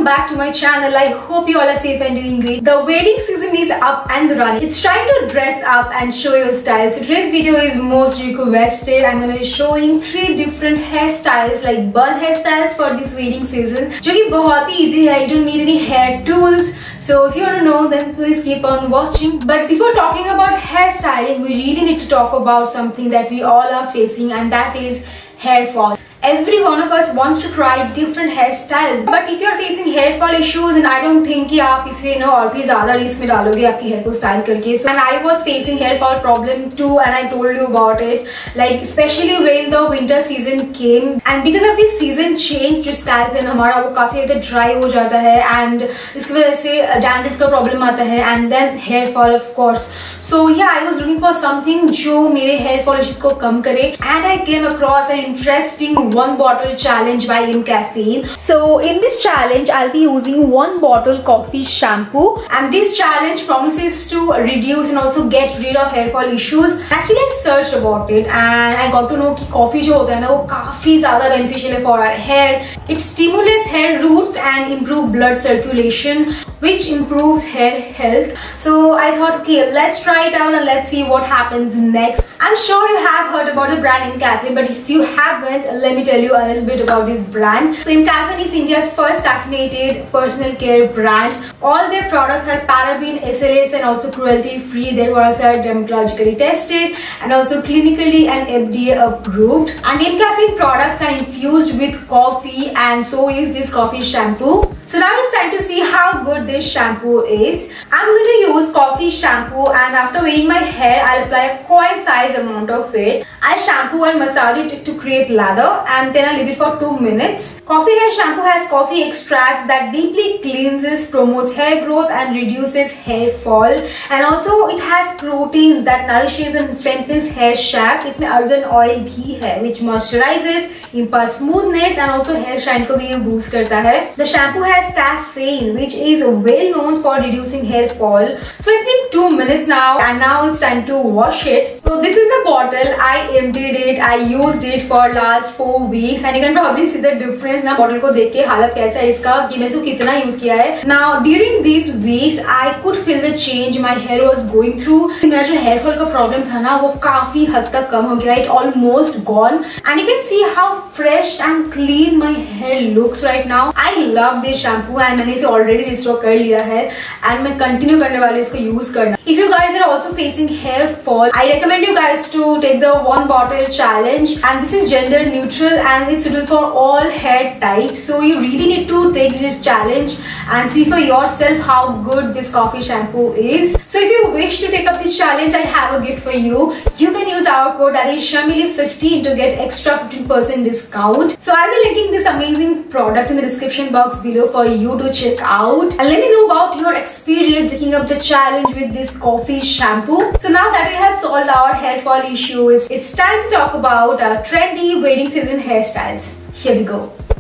back to my channel. I hope you all are safe and doing great. The wedding season is up and running. It's time to dress up and show your style. So today's video is most requested. I'm gonna be showing 3 different hairstyles, like bun hairstyles for this wedding season, जो कि बहुत ही easy है. You don't need any hair tools. So if you want to know, then please keep on watching. But before talking about hairstyling, we really need to talk about something that we all are facing, and that is hair fall. Every one of us wants to try different hairstyles, but if you are facing hair fall issues, then I don't think कि आप इसे और भी ज़्यादा risk में डालोगे आपके hair को style करके. So and I was facing hair fall problem too, and I told you about it. Like especially when the winter season came, and because of this season change, जो scalp है हमारा वो काफी ज़्यादा dry हो जाता है, and इसकी वजह से dandruff का problem आता है, and then hair fall of course. So yeah, I was looking for something जो मेरे hair fall issues को कम करे, and I came across an interesting 1 bottle challenge by MCaffeine. So in this challenge, I'll be using 1 bottle coffee shampoo, and this challenge promises to reduce and also get rid of hair fall issues. Actually, I searched about it and I got to know कि coffee जो होता है ना वो काफी ज़्यादा beneficial है for our hair. It stimulates hair roots and improve blood circulation, which improves hair health. So I thought, okay, let's try it out and let's see what happens next. I'm sure you have heard about the brand MCaffeine, but if you haven't, let me tell you a little bit about this brand. So MCaffeine is India's first caffeinated personal care brand. All their products are paraben, SLS and also cruelty free. Their products are dermatologically tested and also clinically and FDA approved. And MCaffeine products are infused with coffee, and so is this coffee shampoo. So now it's time to see how good this shampoo is. I'm going to use coffee shampoo, and after wetting my hair, I'll apply a coin size amount of it. I shampoo and massage it to create lather, and then I leave it for 2 minutes. Coffee hair shampoo has coffee extracts that deeply cleanses, promotes hair growth and reduces hair fall, and also it has proteins that nourishes and strengthens hair shaft. इसमें argan oil भी है which moisturizes, imparts smoothness and also hair shine को भी boost करता है. The shampoo has caffeine, which is well known for reducing hair fall. So it's been 2 minutes now, and now it's time to wash it. So this is the bottle. I emptied it. I used it for last 4 weeks, and you can probably see the difference ना bottle को देख के हालत कैसा है इसका कि मैंने इसको कितना यूज किया है. Now during these weeks, I could feel the change my hair was going through. मेरा जो hair fall का problem था ना वो काफी हद तक कम हो गया. It almost gone, and you can see how fresh and clean my hair looks right now. I love this shampoo, and मैंने इसे already restore कर लिया है, and मैं continue करने वाली इसको use करना. If you guys are also facing hair fall, I recommend you guys to take the 1 bottle challenge, and this is gender neutral and it's suitable for all hair types. So you really need to take this challenge and see for yourself how good this coffee shampoo is. So if you wish to take up this challenge, I have a gift for you. You can use our code, that is Shamili15, to get extra 15% discount. So I'll be linking this amazing product in the description box below for you to check out, and let me know about your experience taking up the challenge with this coffee shampoo. So now that we have solved our hair fall issues, it's time to talk about trendy wedding season hairstyles. Here we go.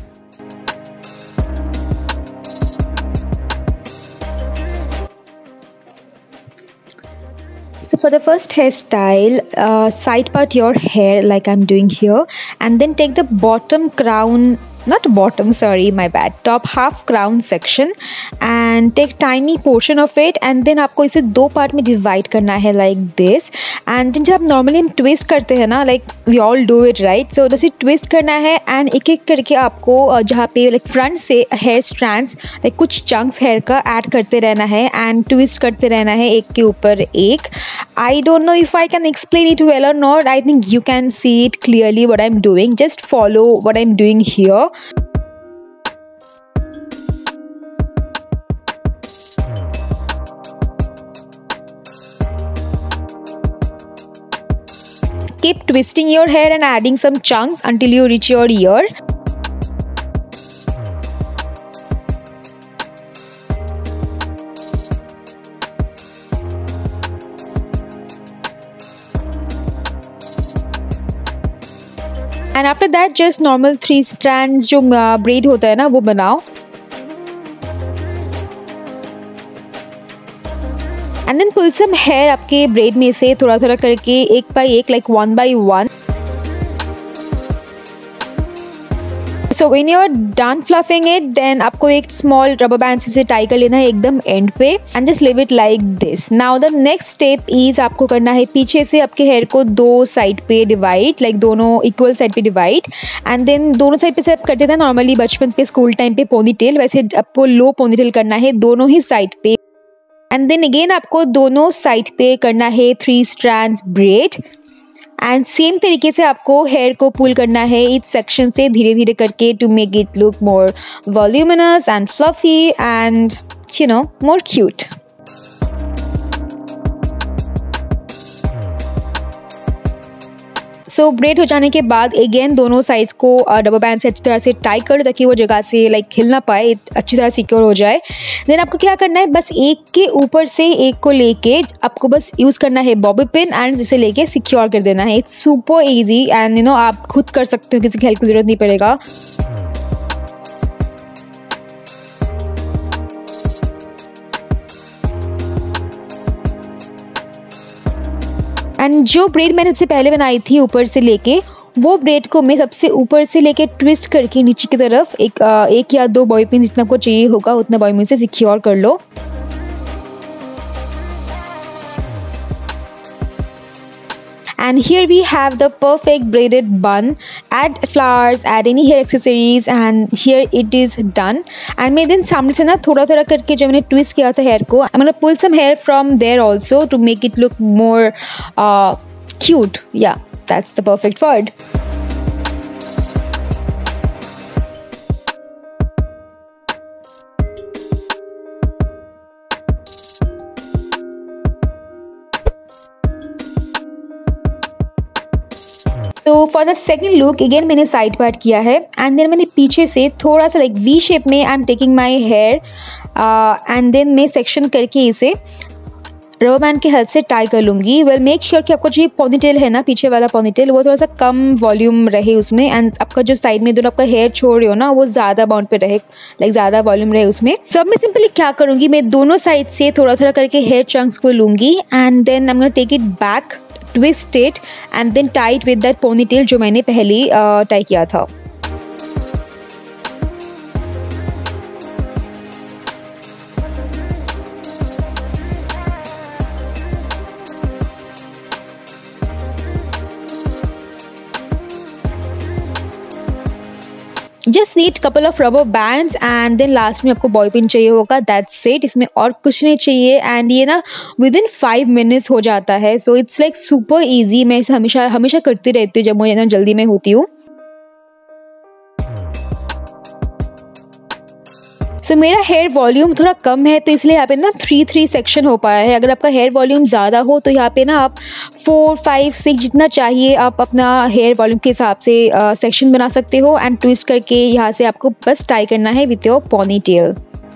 So for the first hairstyle, side part your hair like I'm doing here, and then take the bottom crown, not bottom, sorry, my bad, top half crown section, and take tiny portion of it, and then आपको इसे 2 part में divide करना है like this. and जब normally हम twist करते हैं ना, like we all do it right, so जैसे ट्विस्ट करना है, and एक एक करके आपको जहाँ पे like फ्रंट से हेयर स्ट्रैंड्स like कुछ चंक्स हेयर का ऐड करते रहना है and ट्विस्ट करते रहना है एक के ऊपर एक. I don't know if I can explain it well or not. I think you can see it clearly what I'm doing. Just follow what I'm doing here. Keep twisting your hair and adding some chunks until you reach your ear. And after that, just normal 3 strands जो braid होता है ना वो बनाओ. And then pull some hair आपके braid में से थोड़ा थोड़ा करके एक by एक, like 1 by 1. So when you are done fluffing it then आपको एक स्मॉल रबर बैंड से टाई कर लेना है एकदम एंड पे and just leave it like this. Now the next step is आपको करना है पीछे से आपके हेयर को दो साइड पे डिवाइड, लाइक दोनों इक्वल साइड पे डिवाइड एंड देन दोनों साइड पे से आप करते थे नॉर्मली बचपन पे स्कूल टाइम पे पोनीटेल, वैसे आपको लो पोनीटेल करना है दोनों ही साइड पे. एंड देन अगेन आपको दोनों साइड पे करना है 3 strands ब्रेड एंड सेम तरीके से आपको हेयर को पुल करना है इस सेक्शन से धीरे धीरे करके to make it look more voluminous and fluffy and you know more cute. So braid हो जाने के बाद अगेन दोनों साइड्स को रबर बैंड से अच्छी तरह से टाई कर लो ताकि वो जगह से लाइक हिल ना पाए, अच्छी तरह सिक्योर हो जाए. देन आपको क्या करना है, बस एक के ऊपर से एक को लेके आपको बस यूज़ करना है बॉबी पिन एंड जिसे लेके सिक्योर कर देना है. It's super easy and you know आप खुद कर सकते हो, किसी की हेल्प की जरूरत नहीं पड़ेगा. एंड जो ब्रेड मैंने सबसे पहले बनाई थी ऊपर से लेके, वो ब्रेड को मैं सबसे ऊपर से लेके ट्विस्ट करके नीचे की तरफ एक या दो बॉबी पिन जितना आपको चाहिए होगा उतना बॉबी पिन से सिक्योर कर लो. And here we have the perfect braided bun. Add flowers, add any hair accessories and here it is done. And मैं then सामने से ना थोड़ा थोड़ा करके जब मैंने twist किया था hair को, I'm gonna pull some hair from there also to make it look more cute. Yeah, that's the perfect word. तो for the second look again मैंने साइड पार्ट किया है एंड देन मैंने पीछे से थोड़ा सा लाइक वी शेप में I am taking my hair and then मैं सेक्शन करके इसे रबर बैंड की हेल्प से टाई कर लूँगी. वेल मेक श्योर कि आपका जो ये पोनीटेल है ना, पीछे वाला पोनीटेल, वो थोड़ा सा कम वॉल्यूम रहे उसमें एंड आपका जो साइड में दोनों आपका हेयर छोड़ रहे हो ना वो ज़्यादा बाउंड पे रहे, लाइक ज़्यादा वॉल्यूम रहे उसमें. सो अब मैं सिंपली क्या करूँगी, मैं दोनों साइड से थोड़ा थोड़ा करके हेयर चंक्स को लूँगी and then I am gonna take it back, twist it and then tie it with that ponytail जो मैंने पहले टाई किया था. Just need couple of rubber bands and then last में आपको बॉबी पिन चाहिए होगा. दैट्स इट, इसमें और कुछ नहीं चाहिए एंड ये ना विद इन 5 minutes हो जाता है. So it's like super easy. मैं इसे हमेशा हमेशा करती रहती हूँ जब मुझे ना जल्दी में होती हूँ. सो मेरा हेयर वॉल्यूम थोड़ा कम है तो इसलिए यहाँ पे ना 3 सेक्शन हो पाया है. अगर आपका हेयर वॉल्यूम ज़्यादा हो तो यहाँ पे ना आप 4, 5, 6 जितना चाहिए आप अपना हेयर वॉल्यूम के हिसाब से सेक्शन बना सकते हो एंड ट्विस्ट करके यहाँ से आपको बस टाई करना है with your ponytail.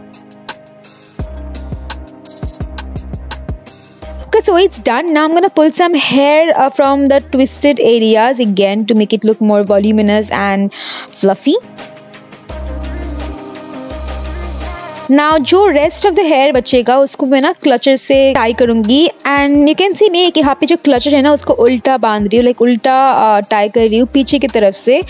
Okay, so it's done. Now I'm gonna pull some hair from the twisted areas again to make it look more voluminous and fluffy. Now जो रेस्ट ऑफ द हेयर बचेगा उसको मैं ना clutcher से tie करूँगी and you can see मैं यहाँ पे जो क्लचर है ना उसको उल्टा बांध रही हूँ, लाइक उल्टा टाई कर रही हूँ पीछे की तरफ से.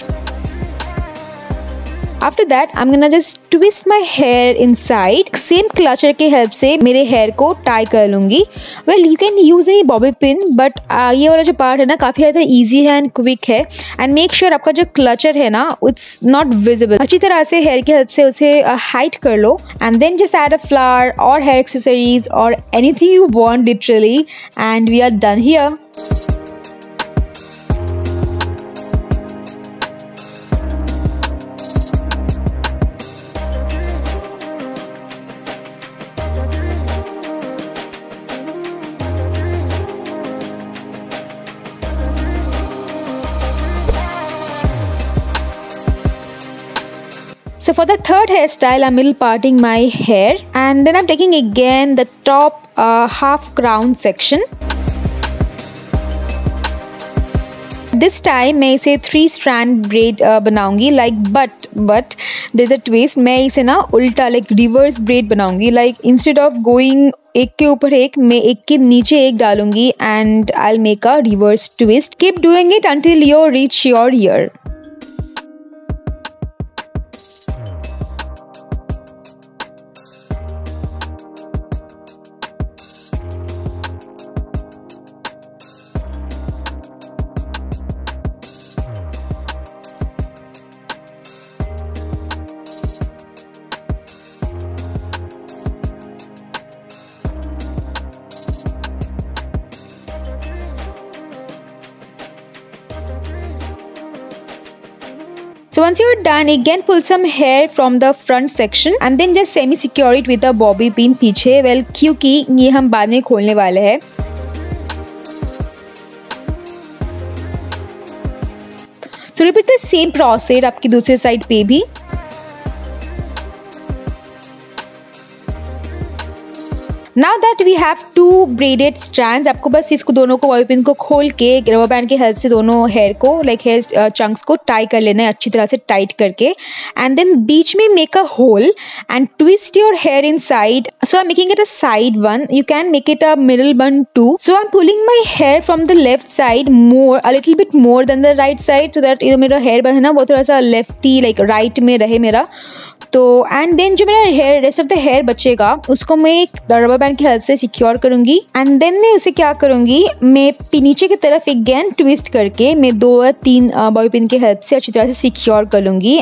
After that I am gonna just twist my hair inside. Same clutcher के हेल्प से मेरे हेयर को टाई कर लूँगी. Well you can use any bobby pin but ये वाला जो पार्ट है ना काफ़ी ज़्यादा ईजी है एंड क्विक है. एंड मेक श्योर आपका जो क्लचर है ना इट्स नॉट विजिबल. अच्छी तरह से हेयर की हेल्प से उसे हाइड कर लो and then just add a flower और हेयर एक्सेसरीज और anything you want literally and we are done here. So for the third hairstyle, I'm little parting my hair and then I'm taking again the top half crown section. This time मैं इसे 3 strand braid बनाऊंगी like but there's a twist. मैं इसे ना उल्टा like reverse braid बनाऊंगी, like instead of going एक के ऊपर एक मैं एक के नीचे एक डालूंगी and I'll make a reverse twist. Keep doing it until you reach your ear. So once you're done, again pull some hair from the front section and then just semi secure it with a bobby pin पीछे. Well, क्योंकि ये हम बाद में खोलने वाले हैं. So repeat the same process आपकी दूसरे साइड पे भी. Now that we have two braided strands, आपको बस इसको दोनों को बॉबी पिन को खोल के रबर बैंड की हेल्प से दोनों हेयर को हेयर चंक्स को टाई कर लेना है अच्छी तरह से टाइट करके. एंड देन बीच में make a hole and twist your hair inside. So I am making it a side one. You can make it a middle one too. So I am pulling my hair from the left side more, a little bit more than the right side, so that मेरा hair bun है ना वो थोड़ा सा lefty right में रहे मेरा. तो एंड देन जो मेरा hair rest of the hair बचेगा उसको मैं एक रबर बैंड की हेल्प से सिक्योर करूंगी. एंड देन मैं उसे क्या करूंगी, मैं नीचे की तरफ एक गैन ट्विस्ट करके मैं 2 या 3 बॉबी पिन की हेल्प से अच्छी तरह से सिक्योर कर लूंगी.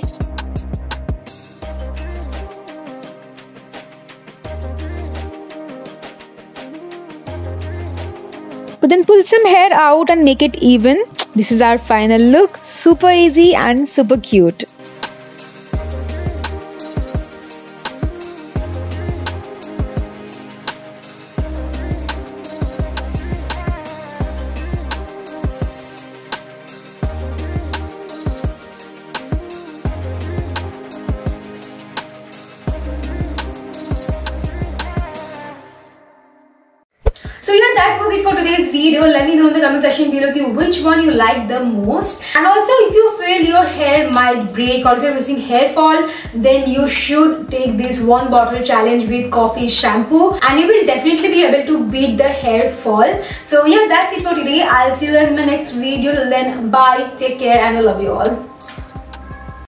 But then pull some hair out and make it even. This is our final look. Super easy and super cute. So yeah, that was it for today's video. Let me know in the comment section below which one you like the most. And also, if you feel your hair might break or if you're facing hair fall, then you should take this 1 bottle challenge with coffee shampoo and you will definitely be able to beat the hair fall. So yeah, that's it for today. I'll see you in my next video. Till then, bye, take care, and I love you all.